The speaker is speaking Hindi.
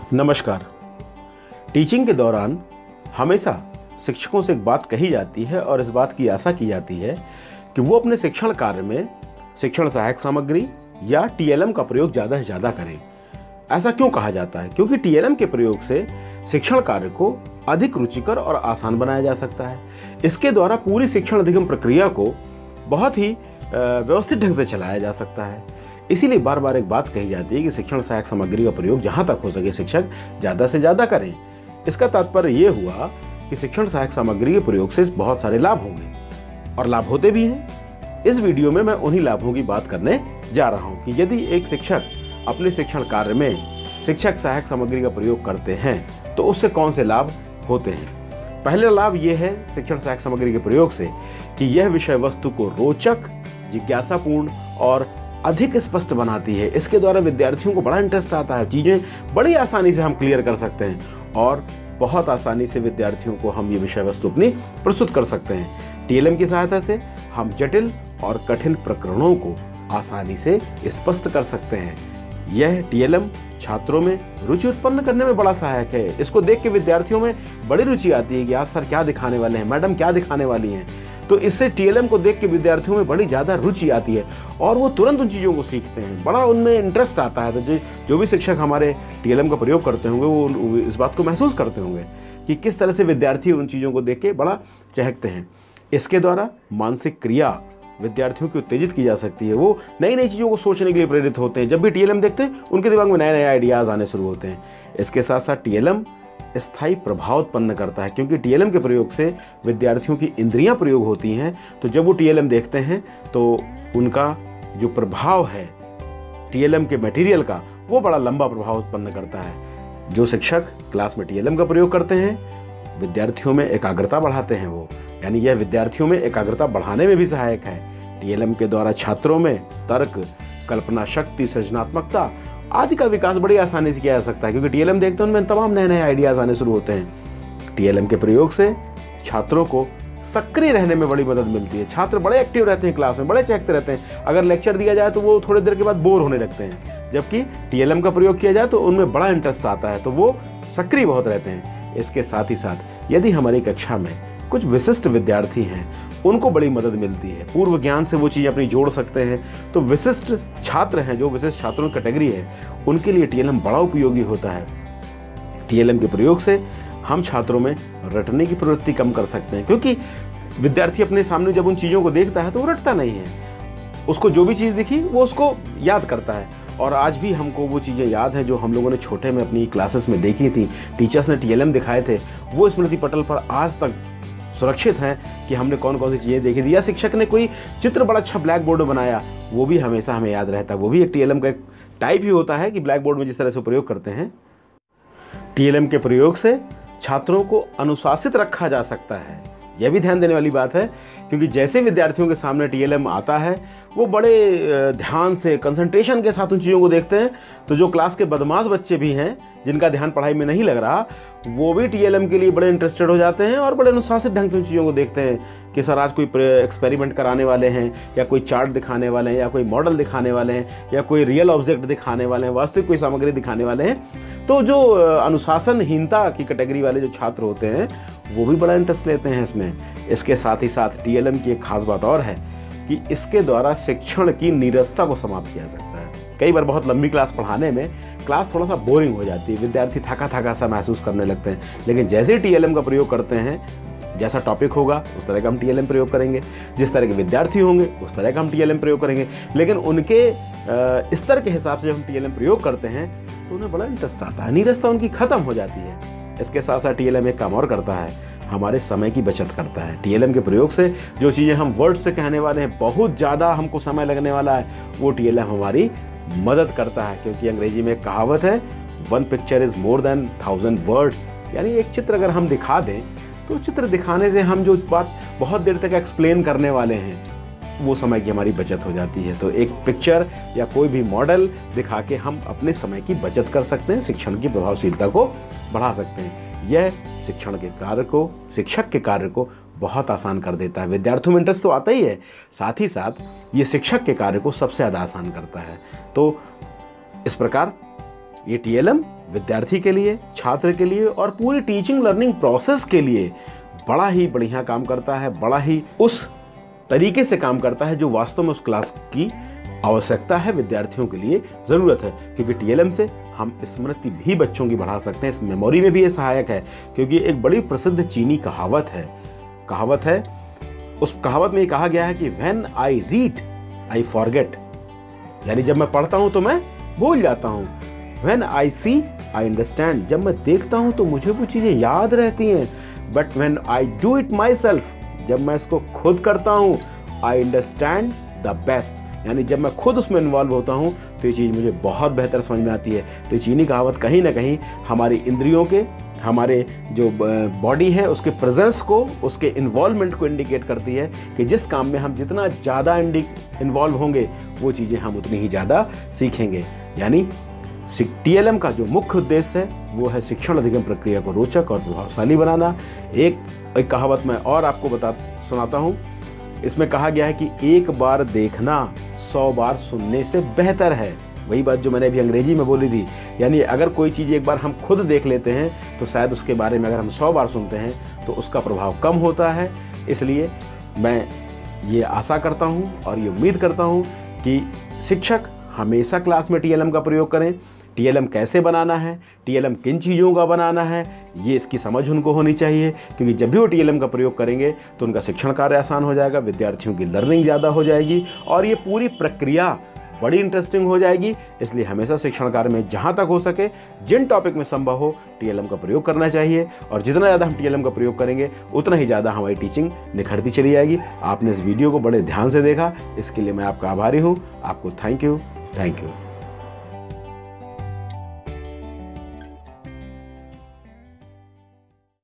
नमस्कार। टीचिंग के दौरान हमेशा शिक्षकों से एक बात कही जाती है और इस बात की आशा की जाती है कि वो अपने शिक्षण कार्य में शिक्षण सहायक सामग्री या टीएलएम का प्रयोग ज़्यादा से ज़्यादा करें। ऐसा क्यों कहा जाता है? क्योंकि टीएलएम के प्रयोग से शिक्षण कार्य को अधिक रुचिकर और आसान बनाया जा सकता है। इसके द्वारा पूरी शिक्षण अधिगम प्रक्रिया को बहुत ही व्यवस्थित ढंग से चलाया जा सकता है। इसीलिए बार बार एक बात कही जाती है कि शिक्षण सहायक सामग्री का प्रयोग जहाँ तक हो सके शिक्षक ज़्यादा से ज़्यादा करें। इसका तात्पर्य ये हुआ कि शिक्षण सहायक सामग्री के प्रयोग से बहुत सारे लाभ होंगे और लाभ होते भी हैं। इस वीडियो में मैं उन्हीं लाभों की बात करने जा रहा हूँ कि यदि एक शिक्षक अपने शिक्षण कार्य में शिक्षक सहायक सामग्री का प्रयोग करते हैं तो उससे कौन से लाभ होते हैं। पहला लाभ ये है शिक्षण सहायक सामग्री के प्रयोग से कि यह विषय वस्तु को रोचक, जिज्ञासापूर्ण और अधिक स्पष्ट बनाती है। इसके द्वारा विद्यार्थियों को बड़ा इंटरेस्ट आता है, चीज़ें बड़ी आसानी से हम क्लियर कर सकते हैं और बहुत आसानी से विद्यार्थियों को हम ये विषय वस्तु अपनी प्रस्तुत कर सकते हैं। टीएलएम की सहायता से हम जटिल और कठिन प्रकरणों को आसानी से स्पष्ट कर सकते हैं। यह टीएलएम छात्रों में रुचि उत्पन्न करने में बड़ा सहायक है। इसको देख के विद्यार्थियों में बड़ी रुचि आती है कि आज सर क्या दिखाने वाले हैं, मैडम क्या दिखाने वाली हैं। तो इससे टीएलएम को देख के विद्यार्थियों में बड़ी ज़्यादा रुचि आती है और वो तुरंत उन चीज़ों को सीखते हैं, बड़ा उनमें इंटरेस्ट आता है। तो जो भी शिक्षक हमारे टीएलएम का प्रयोग करते होंगे वो इस बात को महसूस करते होंगे कि किस तरह से विद्यार्थी उन चीज़ों को देख के बड़ा चहकते हैं। इसके द्वारा मानसिक क्रिया विद्यार्थियों की उत्तेजित की जा सकती है। वो नई नई चीज़ों को सोचने के लिए प्रेरित होते हैं। जब भी टीएलएम देखते हैं उनके दिमाग में नए नए आइडियाज़ आने शुरू होते हैं। इसके साथ साथ टीएलएम स्थायी प्रभाव उत्पन्न करता है, क्योंकि टीएलएम के प्रयोग से विद्यार्थियों की इंद्रियां प्रयोग होती हैं। तो जब वो टीएलएम देखते हैं तो उनका जो प्रभाव है टीएलएम के मटेरियल का वो बड़ा लंबा प्रभाव उत्पन्न करता है। जो शिक्षक क्लास में टीएलएम का प्रयोग करते हैं विद्यार्थियों में एकाग्रता बढ़ाते हैं वो, यानी यह विद्यार्थियों में एकाग्रता बढ़ाने में भी सहायक है। टीएलएम के द्वारा छात्रों में तर्क, कल्पना शक्ति, सृजनात्मकता आदि का विकास बड़ी आसानी से किया जा सकता है, क्योंकि टीएलएम देखते हैं उनमें तमाम नए नए आइडियाज़ आने शुरू होते हैं। टीएलएम के प्रयोग से छात्रों को सक्रिय रहने में बड़ी मदद मिलती है। छात्र बड़े एक्टिव रहते हैं, क्लास में बड़े चहकते रहते हैं। अगर लेक्चर दिया जाए तो वो थोड़ी देर के बाद बोर होने लगते हैं, जबकि टीएलएम का प्रयोग किया जाए तो उनमें बड़ा इंटरेस्ट आता है, तो वो सक्रिय बहुत रहते हैं। इसके साथ ही साथ यदि हमारी कक्षा में कुछ विशिष्ट विद्यार्थी हैं उनको बड़ी मदद मिलती है, पूर्व ज्ञान से वो चीज़ अपनी जोड़ सकते हैं। तो विशिष्ट छात्र हैं, जो विशिष्ट छात्रों की कैटेगरी है, उनके लिए टीएलएम बड़ा उपयोगी होता है। टीएलएम के प्रयोग से हम छात्रों में रटने की प्रवृत्ति कम कर सकते हैं, क्योंकि विद्यार्थी अपने सामने जब उन चीज़ों को देखता है तो वो रटता नहीं है। उसको जो भी चीज़ दिखी वो उसको याद करता है। और आज भी हमको वो चीज़ें याद हैं जो हम लोगों ने छोटे में अपनी क्लासेस में देखी थी। टीचर्स ने टीएलएम दिखाए थे, वो स्मृति पटल पर आज तक सुरक्षित हैं कि हमने कौन कौन सी चीज़ें देखी थी। या शिक्षक ने कोई चित्र बड़ा अच्छा ब्लैक बोर्ड में बनाया, वो भी हमेशा हमें याद रहता है। वो भी एक टीएलएम का एक टाइप ही होता है कि ब्लैक बोर्ड में जिस तरह से प्रयोग करते हैं। टीएलएम के प्रयोग से छात्रों को अनुशासित रखा जा सकता है। यह भी ध्यान देने वाली बात है, क्योंकि जैसे विद्यार्थियों के सामने टीएलएम आता है वो बड़े ध्यान से, कंसंट्रेशन के साथ उन चीज़ों को देखते हैं। तो जो क्लास के बदमाश बच्चे भी हैं जिनका ध्यान पढ़ाई में नहीं लग रहा, वो भी टीएलएम के लिए बड़े इंटरेस्टेड हो जाते हैं और बड़े अनुशासित ढंग से उन चीज़ों को देखते हैं कि सर आज कोई एक्सपेरिमेंट कराने वाले हैं, या कोई चार्ट दिखाने वाले हैं, या कोई मॉडल दिखाने वाले हैं, या कोई रियल ऑब्जेक्ट दिखाने वाले हैं, वास्तविक कोई सामग्री दिखाने वाले हैं। तो जो अनुशासनहीनता की कैटेगरी वाले जो छात्र होते हैं वो भी बड़ा इंटरेस्ट लेते हैं इसमें। इसके साथ ही साथ टीएलएम की एक खास बात और है कि इसके द्वारा शिक्षण की नीरसता को समाप्त किया जा सकता है। कई बार बहुत लंबी क्लास पढ़ाने में क्लास थोड़ा सा बोरिंग हो जाती है, विद्यार्थी थका थका सा महसूस करने लगते हैं। लेकिन जैसे ही टीएलएम का प्रयोग करते हैं, जैसा टॉपिक होगा उस तरह का हम टीएलएम प्रयोग करेंगे, जिस तरह के विद्यार्थी होंगे उस तरह का हम टीएलएम प्रयोग करेंगे। लेकिन उनके स्तर के हिसाब से जब हम टीएलएम प्रयोग करते हैं तो उन्हें बड़ा इंटरेस्ट आता है, नीरसता उनकी खत्म हो जाती है। इसके साथ साथ टीएलएम एक काम और करता है, हमारे समय की बचत करता है। टीएलएम के प्रयोग से जो चीज़ें हम वर्ड से कहने वाले हैं, बहुत ज़्यादा हमको समय लगने वाला है, वो टीएलएम हमारी मदद करता है। क्योंकि अंग्रेजी में एक कहावत है, 1 picture is more than 1000 words, यानी एक चित्र अगर हम दिखा दें तो चित्र दिखाने से हम जो बात बहुत देर तक एक्सप्लेन करने वाले हैं वो समय की हमारी बचत हो जाती है। तो एक पिक्चर या कोई भी मॉडल दिखा के हम अपने समय की बचत कर सकते हैं, शिक्षण की प्रभावशीलता को बढ़ा सकते हैं। यह शिक्षण के कार्य को, शिक्षक के कार्य को बहुत आसान कर देता है। विद्यार्थियों में इंटरेस्ट तो आता ही है, साथ ही साथ ये शिक्षक के कार्य को सबसे ज़्यादा आसान करता है। तो इस प्रकार ये टीएलएम विद्यार्थी के लिए, छात्र के लिए और पूरी टीचिंग लर्निंग प्रोसेस के लिए बड़ा ही बढ़िया काम करता है, बड़ा ही उस तरीके से काम करता है जो वास्तव में उस क्लास की आवश्यकता है, विद्यार्थियों के लिए ज़रूरत है। क्योंकि टीएलएम से हम स्मृति भी बच्चों की बढ़ा सकते हैं, इस मेमोरी में भी ये सहायक है। क्योंकि एक बड़ी प्रसिद्ध चीनी कहावत है, उस कहावत में ये कहा गया है कि when I read I forget, यानी जब मैं पढ़ता हूं तो मैं भूल जाता हूं। When I C I understand, जब मैं देखता हूं तो मुझे वो चीज़ें याद रहती हैं। But when I do it myself, जब मैं इसको खुद करता हूं, आई अंडरस्टैंड द बेस्ट, यानी जब मैं खुद उसमें इन्वॉल्व होता हूं तो ये चीज़ मुझे बहुत बेहतर समझ में आती है। तो ये चीनी कहावत कहीं ना कहीं हमारी इंद्रियों के, हमारे जो बॉडी है उसके प्रेजेंस को, उसके इन्वॉल्वमेंट को इंडिकेट करती है कि जिस काम में हम जितना ज़्यादा इन्वॉल्व होंगे वो चीज़ें हम उतनी ही ज़्यादा सीखेंगे। यानी टीएलएम का जो मुख्य उद्देश्य है वो है शिक्षण अधिगम प्रक्रिया को रोचक और प्रभावशाली बनाना। एक कहावत मैं और आपको सुनाता हूँ। इसमें कहा गया है कि एक बार देखना 100 बार सुनने से बेहतर है। वही बात जो मैंने अभी अंग्रेजी में बोली थी, यानी अगर कोई चीज़ एक बार हम खुद देख लेते हैं तो शायद उसके बारे में अगर हम 100 बार सुनते हैं तो उसका प्रभाव कम होता है। इसलिए मैं ये आशा करता हूँ और ये उम्मीद करता हूँ कि शिक्षक हमेशा क्लास में टीएलएम का प्रयोग करें। टीएलएम कैसे बनाना है, टीएलएम किन चीज़ों का बनाना है, ये इसकी समझ उनको होनी चाहिए। क्योंकि जब भी वो टीएलएम का प्रयोग करेंगे तो उनका शिक्षण कार्य आसान हो जाएगा, विद्यार्थियों की लर्निंग ज़्यादा हो जाएगी और ये पूरी प्रक्रिया बड़ी इंटरेस्टिंग हो जाएगी। इसलिए हमेशा शिक्षण कार्य में जहाँ तक हो सके, जिन टॉपिक में संभव हो, टीएलएम का प्रयोग करना चाहिए। और जितना ज़्यादा हम टीएलएम का प्रयोग करेंगे उतना ही ज़्यादा हमारी टीचिंग निखरती चली जाएगी। आपने इस वीडियो को बड़े ध्यान से देखा, इसके लिए मैं आपका आभारी हूँ। आपको थैंक यू।